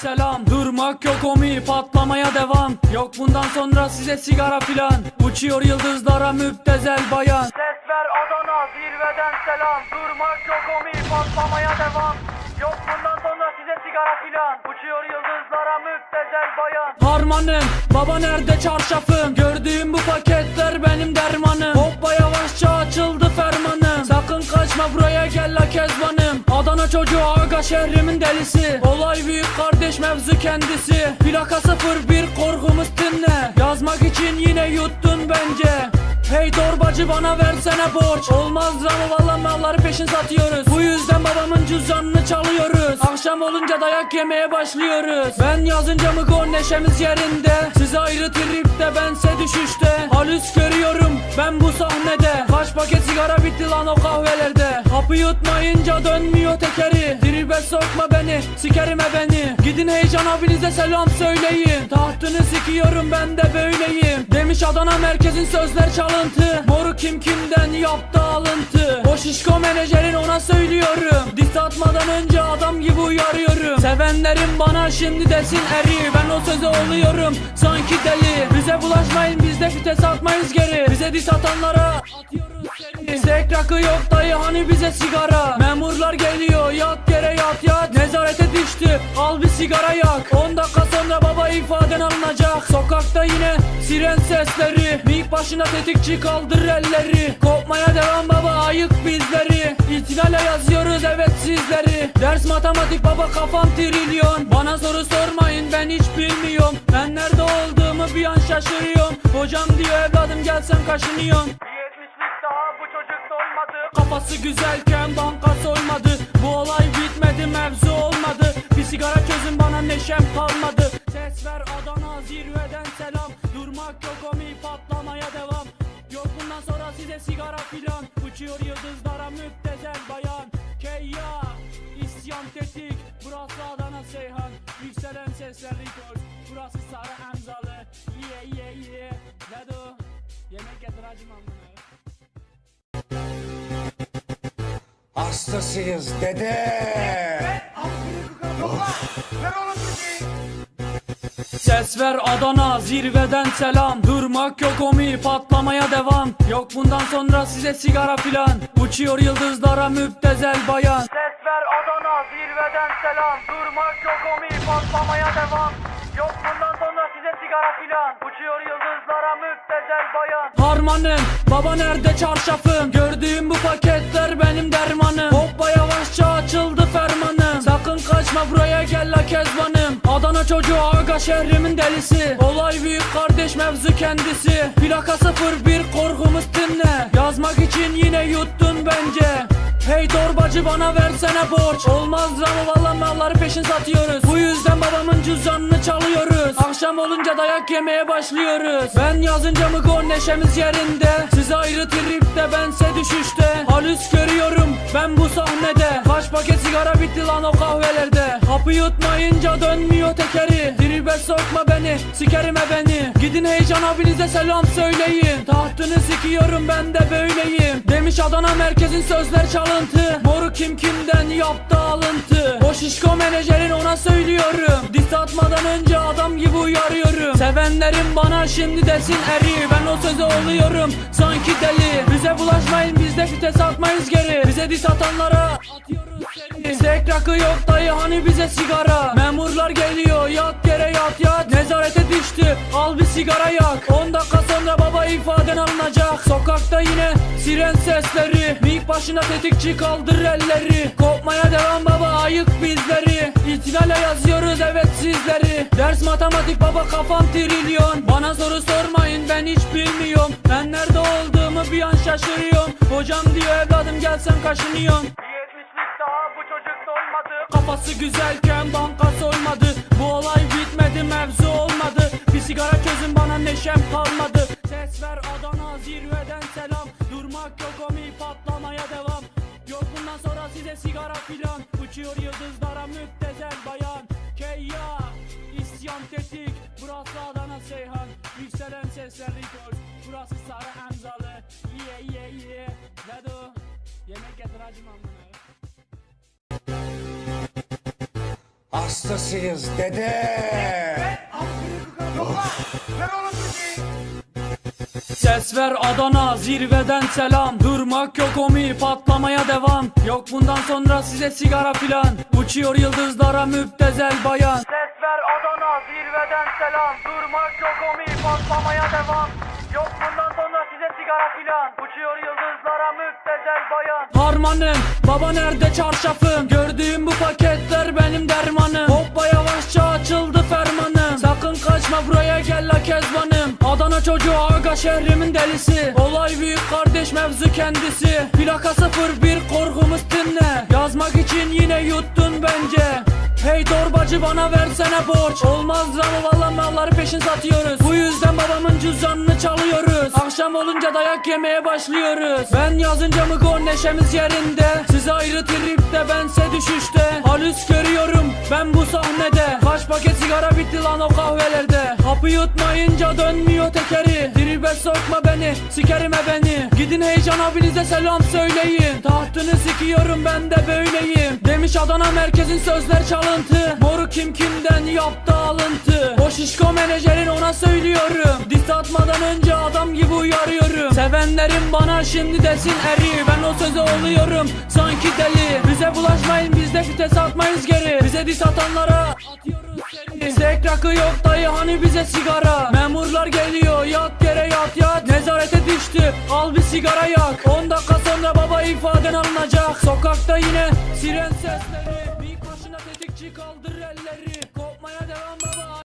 selam. Durmak yok omi, patlamaya devam. Yok bundan sonra size sigara filan. Uçuyor yıldızlara müptezel bayan. Ses ver Adana, zirveden selam. Durmak yok omi, patlamaya devam. Yok bundan sonra size sigara filan. Uçuyor yıldızlara müptezel bayan. Harmanım, baba nerede çarşafım? Gördüğüm bu paketler benim dermanım. Hoppa yavaşça açıldı fermanım. Sakın kaçma buraya gel la kezbanım. Adana çocuğu aga şehrimin delisi. Olay büyük kardeş mevzu kendisi. Plaka 01 korkumuz dinle. Yazmak için yine yuttun bence. Hey torbacı bana versene borç. Olmaz ama valla malları peşin satıyoruz. Bu yüzden babamın cüzdanını çalıyoruz. Akşam olunca dayak yemeye başlıyoruz. Ben yazınca mı gol neşemiz yerinde. Siz ayrı tripte bense düşüşte. Halüs görüyorum ben bu sahnede. Kaç paket sigara bitti lan o kahvelerde. Hapı yutmayınca dönmüyor tekeri. Tribe sokma beni, sikerim beni. Gidin heyecan abinize selam söyleyin. Tahtını sikiyorum ben de böyleyim. Demiş Adana merkezin sözler çalıntı. Moru kim kimden yaptı alıntı. O şişko menajerin ona söylüyorum. Diss atmadan önce adam gibi uyarıyorum. Sevenlerim bana şimdi desin eri. Ben o söze oluyorum sanki deli. Bize bulaşmayın biz de vites atmayız geri. Bize diss atanlara atıyoruz seri. Sek rakı yok dayı hani bize sigara. Memurlar geliyor yat yere yat yat. Nezarete düştü al bir sigara yak. 10 dakika sonra baba ifaden alınacak. Sokakta yine siren sesleri. Mik başına tetikçi kaldır elleri. Kopmaya devam baba ayık bizleri. İtinayla yazıyoruz evet sizleri. Ders matematik baba kafam trilyon. Bana soru sormayın ben hiç bilmiyorum. Ben nerede olduğumu bir an şaşırıyorum. Hocam diyor evladım gelsen kaşınıyorsun. 70'lik daha bu çocuk dolmadı. Kafası güzelken banka soymadı. Bu olay bitmedi mevzu olmadı. Bir sigara çözün bana neşem kalmadı. Ses ver Adana zirveden selam. Durmak yok omi patlamaya devam. Yok bundan sonra size sigara filan. Uçuyor yıldızlara müptezel bayan. Keyya isyan tetik. Burası Adana Seyhan. Yükselen sesler rekord. Burası Sarı Emzalı. Yeah Vedo yemek getir hacım amına. Hastasıyız dede. Ses ver Adana zirveden selam. Durmak yok omi patlamaya devam. Yok bundan sonra size sigara filan. Uçuyor yıldızlara müptezel bayan. Ses ver Adana zirveden selam. Durmak yok omi patlamaya devam. Yok bundan sonra size sigara filan. Uçuyor yıldızlara müptezel bayan. Harmanım baba nerede çarşafım? Gördüğüm bu paketler benim dermanım. Hoppa yavaşça açıldı fermanım. Sakın kaçma buraya gel la kezbanım. Adana çocuğu aga şehrimin delisi. Olay büyük kardeş mevzu kendisi. Plaka 01 korkumuz dinle. Yazmak için yine yuttun bence. Hey torbacı bana versene borç. Olmaz ama valla malları peşin satıyoruz. Bu yüzden babamın cüzdanını çalıyoruz. Akşam olunca dayak yemeye başlıyoruz. Ben yazınca mı gol neşemiz yerinde. Siz ayrı tripte bense düşüşte. Halüs görüyorum ben bu sahnede. Kaç paket sigara bitti lan o kahvelerde. Hapı yutmayınca dönmüyor tekeri. Tribe sokma beni, sikerim beni. Gidin heyecan abinize selam söyleyin. Tahtını sikiyorum ben de böyleyim. Demiş Adana merkezin sözler çalıntı. Moru kim kimden yaptı alıntı. O şişko menajerin ona söylüyorum. Diss atmadan önce adam gibi uyarıyorum. Sevenlerim bana şimdi desin eri. Ben o söze oluyorum sanki deli. Bize bulaşmayın biz de vites atmayız geri. Bize diss atanlara atıyoruz seri. Sek rakı yok dayı hani bize sigara. Memurlar geliyor yat yere yat yat. Nezarete düştü al bir sigara yak. 10 dakika sonra baba ifaden alınacak. Sokakta yine siren sesleri. Mik başına tetikçi kaldır elleri. Kopmaya devam baba ayık bizleri. İtinayla yazıyoruz evet sizleri. Ders matematik baba kafam trilyon. Bana soru sormayın ben hiç bilmiyorum. Ben nerede olduğumu bir an şaşırıyorum. Hocam diyor evladım gelsen kaşınıyorsun. 70'lik daha bu çocuk dolmadı. Kafası güzelken banka soymadı. Bu olay bitmedi mevzu olmadı. Bir sigara çözün bana neşem kalmadı. Ses ver Adana zirveden selam. Durmak yok omi patlamaya devam. Yok bundan sonra size sigara filan. Uçuyor yıldızlara müptezel bayan. Keyya isyan tetik. Burası Adana Seyhan. Yükselen sesler rekord. Burası Sarı Emzalı. Yeah Vedo yemek getir hacım amına. hastasıyız dede. Ses ver Adana, zirveden selam. Durmak yok omi, patlamaya devam. Yok bundan sonra size sigara filan. Uçuyor yıldızlara müptezel bayan. Ses ver Adana, zirveden selam. Durmak yok omi, patlamaya devam. Yok bundan sonra size sigara filan. Uçuyor yıldızlara müptezel bayan. Harmanım, baba nerede çarşafım? Gördüğüm bu paketler benim dermanım. Hoppa yavaşça açıldı fermanım. Sakın kaçma buraya gel la kezbanım. Adana çocuğu aga şehrimin delisi. Olay büyük kardeş mevzu kendisi. Plaka 01 korkumuz dinle. Yazmak için yine yuttun bence. Hey torbacı bana versene borç. Olmaz ama valla malları peşin satıyoruz. Bu yüzden babamın cüzdanını çalıyoruz. Akşam olunca dayak yemeye başlıyoruz. Ben yazınca mı gol neşemiz yerinde. Siz ayrı tripte bense düşüşte. Halüs görüyorum ben bu sahnede. Kaç paket sigara bitti lan o kahvelerde. Hapı yutmayınca dönmüyor tekeri. Tribe sokma beni sikerime beni. Gidin heyecan abinize selam söyleyin. Tahtını sikiyorum ben de böyleyim. Demiş Adana merkezin sözler çalıntı. Moru kim kimden yaptı alıntı. O şişko menajerin ona söylüyorum. Diss atmadan önce adam gibi uyarıyorum. Sevenlerim bana şimdi desin eri. Ben o söze oluyorum sanki deli. Bize bulaşmayın biz de vites atmayız geri. Bize diss atanlara atıyoruz seri. Sek rakı yok dayı hani bize sigara. Memurlar geliyor yat yere yat yat. Nezarete düştü al bir sigara yak. 10 dakika sonra baba ifaden alınacak. Sokakta yine siren sesleri. Bir başına tetikçi kaldır elleri. Kopmaya devam.